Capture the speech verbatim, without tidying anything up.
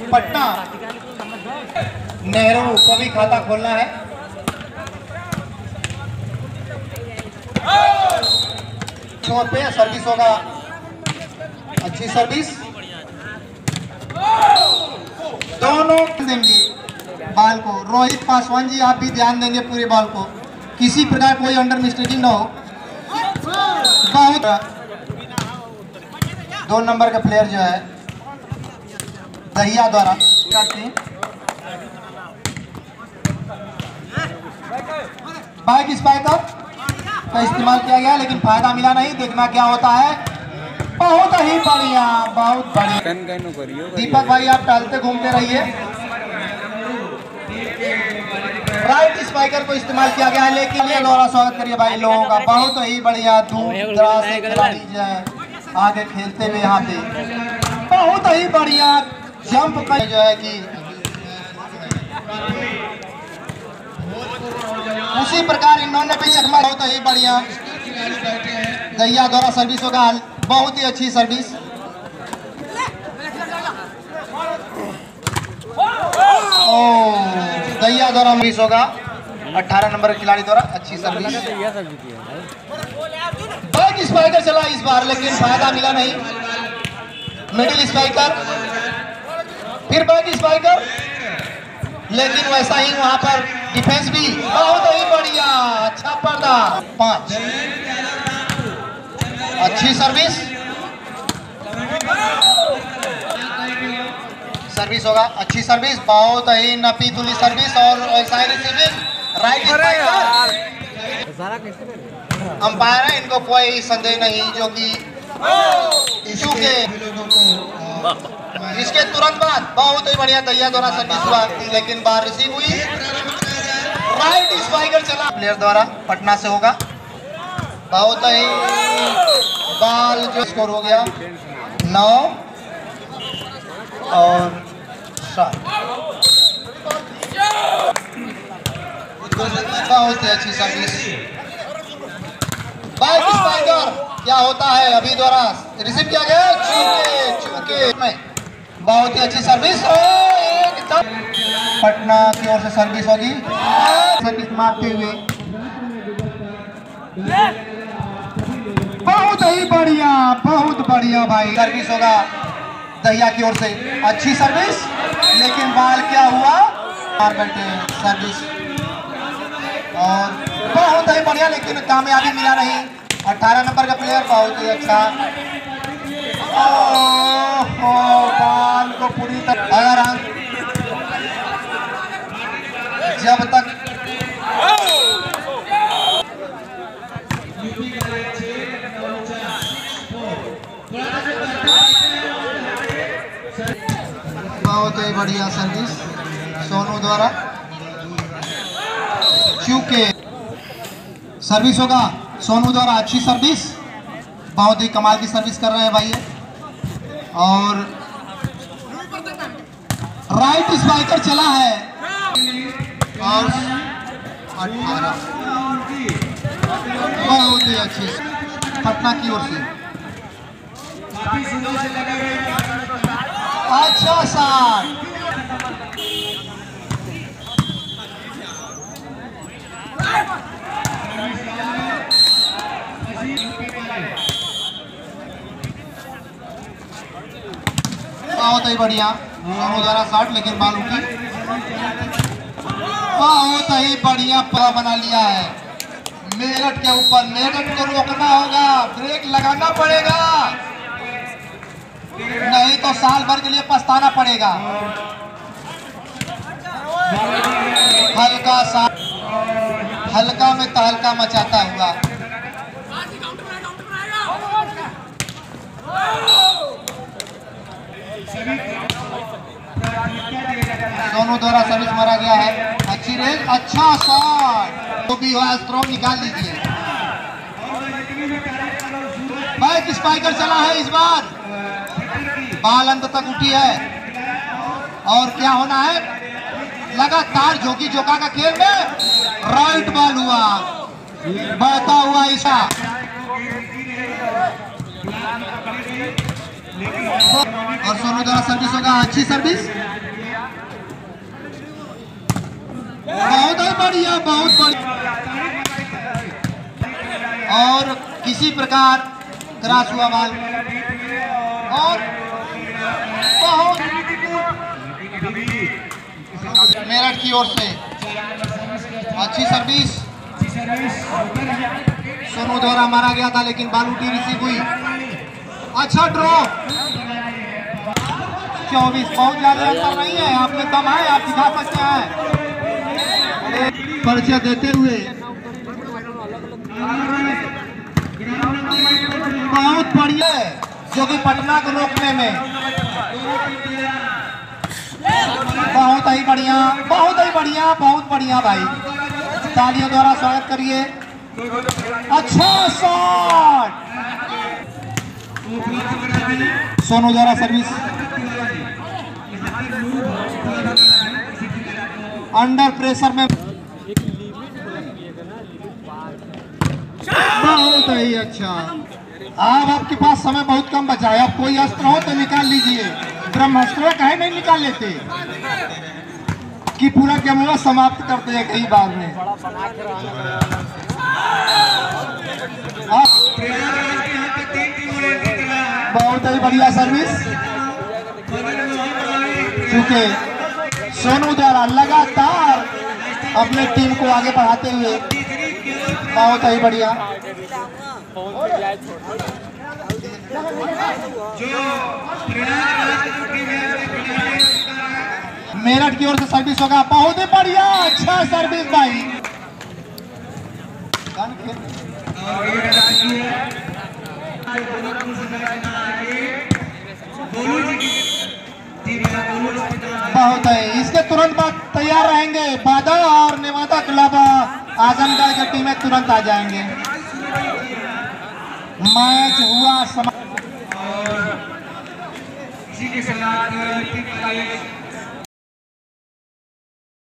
पटना। नेहरू को भी खाता खोलना है। छोर पे सर्विस होगा, अच्छी सर्विस। दोनों देंगे बॉल को। रोहित पासवान जी आप भी ध्यान देंगे पूरे बॉल को, किसी प्रकार कोई अंडर मिस्टेकिंग ना हो। बहुत दो नंबर का प्लेयर जो है दहिया द्वारा बाइक स्पाइकर का इस्तेमाल किया गया, लेकिन फायदा मिला नहीं। देखना क्या होता है। बहुत ही बढ़िया, बहुत बढ़िया। दीपक भाई आप टहलते घूमते रहिए। राइट स्पाइकर को इस्तेमाल किया गया है, लेकिन ये द्वारा स्वागत करिए भाई लोगों का। बहुत ही बढ़िया दूर दराज से खिलाड़ी जो है आगे खेलते हुए यहाँ पे बहुत ही बढ़िया जंप कर जो है कि उसी प्रकार इन्होंने भी चकमा। बहुत ही बढ़िया दहिया द्वारा सर्विस होगा, बहुत ही अच्छी सर्विस। ओ दहिया द्वारा सर्विस होगा, अठारह नंबर खिलाड़ी द्वारा अच्छी सर्विस। बैक स्पाइकर चला इस बार, लेकिन फायदा मिला नहीं। मिडिल स्पाइकर, फिर बैक स्पाइकर, लेकिन वैसा ही वहां पर डिफेंस भी बहुत ही बढ़िया। अच्छा पर्दा, पांच अच्छी सर्विस। सर्विस होगा, अच्छी सर्विस, बहुत ही नपी तुली सर्विस। और वैसा ही रिसीविंग राइट स्पाइकर। अंपायर है, इनको कोई संदेह नहीं, जो कि इशू के इसके तुरंत बाद बहुत ही बढ़िया दहिया द्वारा सर्विस हुआ, लेकिन बार रिसीव हुई। राइट स्पाइकर चला प्लेयर द्वारा, पटना से होगा। बहुत ही बॉल जो स्कोर हो गया नौ और सात। बहुत ही अच्छी सर्विस। बैक स्पाइकर क्या होता है अभी द्वारा रिसीव किया गया, चूके चूके में बहुत ही अच्छी सर्विस। एकदम पटना की ओर से सर्विस होगी, सर्विस मारते हुए बहुत ही बढ़िया, बहुत बढ़िया भाई सर्विस होगा दहिया की ओर से। अच्छी सर्विस, लेकिन बॉल क्या हुआ, मार बैठे सर्विस। और बहुत ही बढ़िया, लेकिन कामयाबी मिला नहीं। अठारह नंबर का प्लेयर बहुत ही अच्छा। बॉल को पूरी तरह अगर हम जब तक बहुत ही बढ़िया सर्विस सोनू द्वारा, चूके सर्विस होगा सोनू द्वारा। अच्छी सर्विस, बहुत ही कमाल की सर्विस कर रहे हैं भाई। और राइट स्पाइकर चला है और अठारह बहुत ही अच्छी पटना की ओर से। अच्छा शॉट, बहुत ही बढ़िया सोनू द्वारा शॉट, लेकिन बालू की बहुत ही बढ़िया पड़ा बना लिया है। मेरठ के ऊपर, मेरठ को रोकना होगा, ब्रेक लगाना पड़ेगा, नहीं तो साल भर के लिए पछताना पड़ेगा। हल्का सा हल्का में तहलका मचाता हुआ दोनों द्वारा सर्विस मारा गया है। अच्छी रेंज, अच्छा शॉट, तो भी हुआ स्ट्रोक निकाल लीजिए। बैक स्पाइकर चला है इस बार, बॉल अंत तक उठी है। और क्या होना है, लगातार जोगी जोका का खेल में राइट बॉल हुआ, बहता हुआ ईशा। और सोनू द्वारा सर्विस होगा, अच्छी सर्विस, बहुत ही बढ़िया, बहुत बढ़िया। और किसी प्रकार क्रॉस हुआ बॉल और बहुत मेरठ की ओर से अच्छी सर्विस सोनू द्वारा मारा गया था, लेकिन बालूटी रिसीव हुई, अच्छा ड्रॉ। चौबीस बहुत ज्यादा अंतर नहीं है, आप में दम है, आप दिखा सकते हैं। परिचय देते हुए बहुत बढ़िया है, जो कि पटना को रोकने में बहुत ही बढ़िया, बहुत ही बढ़िया, बहुत बढ़िया भाई, तालियों द्वारा स्वागत करिए। अच्छा शॉट, सोनू द्वारा सर्विस, अंडर प्रेशर में बहुत ही अच्छा। अब आपके पास समय बहुत कम बचा है, अब कोई अस्त्र हो तो निकाल लीजिए, ब्रह्मास्त्र काहे नहीं निकाल लेते कि पूरा गेम समाप्त करते हैं कई बार में। बहुत ही बढ़िया सर्विस, चूंकि सोनू द्वारा लगातार अपने टीम को आगे बढ़ाते हुए बहुत ही बढ़िया। मेरठ की ओर से सर्विस होगा, बहुत ही बढ़िया, अच्छा सर्विस भाई। बहुत है, इसके तुरंत बाद तैयार रहेंगे बादा और नेवादा क्लब आजमगढ़ की टीमें तुरंत आ जाएंगे। मैच हुआ समाप्त।